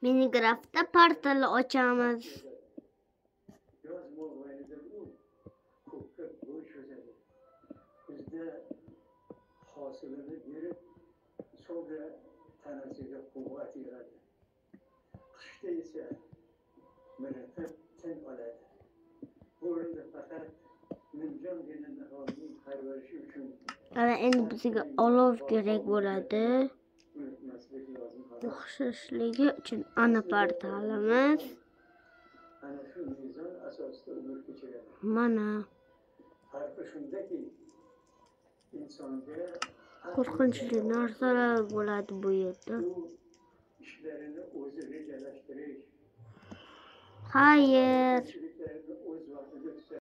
Minecraft'ta portal ochamiz. Yoz mobaynida u ko'kka bo'y cho'zadi. Kuzda hosilini berib, so'ngra tanasiga quvvat yig'adi. Qishda esa miritib tin oladi. Bu o'rinda faqat nimjongina niholning parvarishi uchun Ana endi bizga olov kerak bo'ladi. unutmaslik lozim. O'xshashligi uchun ana portalimiz. Ana shu mezon asosida umr kechiradi. Mana Farqi shundaki, insonga qo'rqinchli narsalar bo'ladi bu yerda. u ishlarini o'zi rejalashtirish, Xayr. qiyinchiliklarni o'z vaqtida